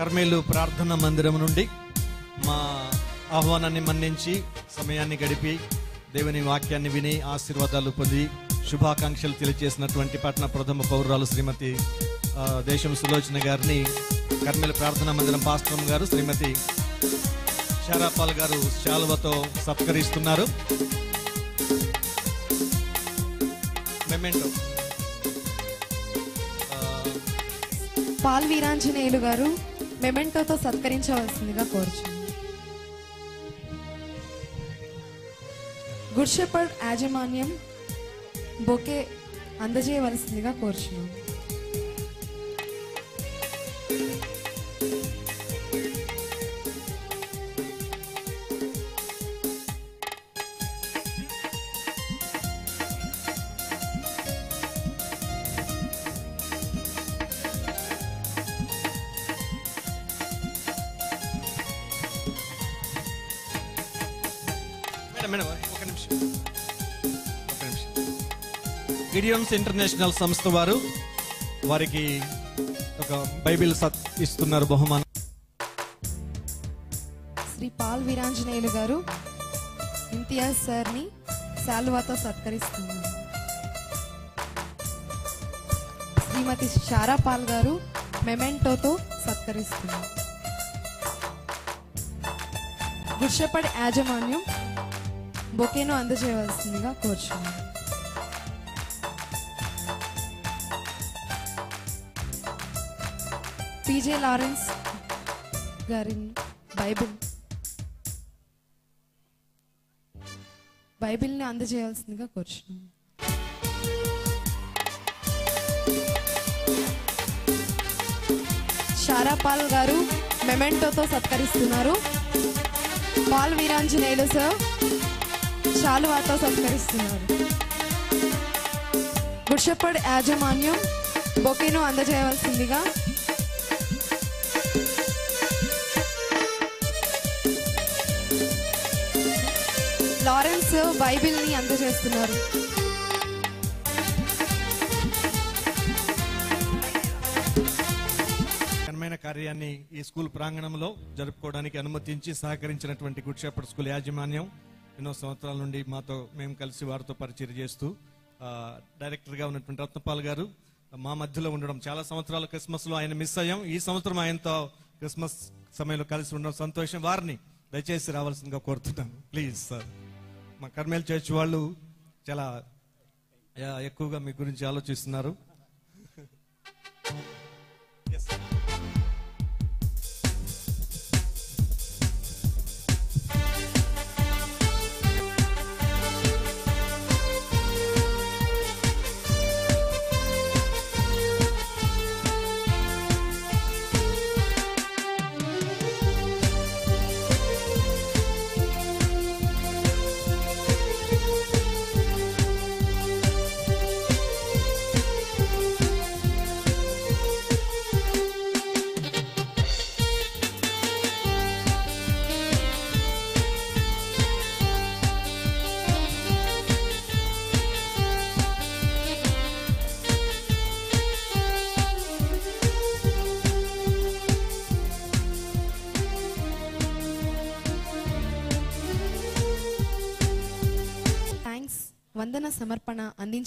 కర్మేలు ప్రార్థనా మందిరం నుండి మా ఆహ్వానాన్ని మన్నించి సమయాన్ని గడిపి దేవుని వాక్యాన్ని విని ఆశీర్వాదాలు పొంది శుభాకాంక్షలు తెలియజేసినటువంటి పట్టణ ప్రథమ పౌరురాలు శ్రీమతి దేశం సులోచన గారిని కర్మేలు ప్రార్థనా మందిరం పాస్టర్ గారు శ్రీమతి శారాపాల్ గారు శాలువతో సత్కరిస్తున్నారు. మెమెంటో పాల్ వీరాంజనేయులు గారు మెమెంటోతో సత్కరించవలసిందిగా కోరుచున్నాను. గుడ్ షెపర్డ్ యాజమాన్యం బొకే అందజేయవలసిందిగా కోరుచున్నాను. గిడియోన్స్ ఇంటర్నేషనల్ సంస్థ వారు వారికి ఒక బైబిల్ ఇస్తున్నారు బహుమానం. శ్రీ పాల్ వీరాంజనేయులు గారు ఇంతియాజ్ సార్ని శాలువాతో సత్కరిస్తున్నారు. శ్రీమతి శారాపాల్ గారు మెమెంటోతో సత్కరిస్తున్నారు. గుడ్ షెపర్డ్ యాజమాన్యం బొకేను అందజేయవలసిందిగా కోరుచున్నాను. పీజే లారెన్స్ గారిని బైబిల్ని అందజేయాల్సిందిగా కోరుచున్నాను. శారాపాల్ గారు మెమెంటోతో సత్కరిస్తున్నారు. పాల్ వీరాంజనేయులు సార్ శాలువాతో సత్కరిస్తున్నారు. గుడ్ షెపర్డ్ యాజమాన్యం బొకేను అందజేయవలసిందిగా లారెన్స్ బైబిల్ని అందజేస్తున్నారు. ఘనమైన కార్యాన్ని ఈ స్కూల్ ప్రాంగణంలో జరుపుకోవడానికి అనుమతించి సహకరించినటువంటి గుడ్ షెపర్డ్ స్కూల్ యాజమాన్యం ఎన్నో సంవత్సరాల నుండి మేము కలిసి వారితో పరిచయం చేస్తూ డైరెక్టర్గా ఉన్నటువంటి రత్నపాల్ గారు మా మధ్యలో ఉండడం చాలా సంవత్సరాలు క్రిస్మస్ లో ఆయన మిస్ అయ్యాం. ఈ సంవత్సరం ఆయనతో క్రిస్మస్ సమయంలో కలిసి ఉండడం సంతోషం. వారిని దయచేసి రావాల్సిందిగా కోరుతున్నాను ప్లీజ్ సార్. మా కర్మేల్ చర్చ్ వాళ్ళు చాలా ఎక్కువగా మీ గురించి ఆలోచిస్తున్నారు. వందన సమర్పణ అందించ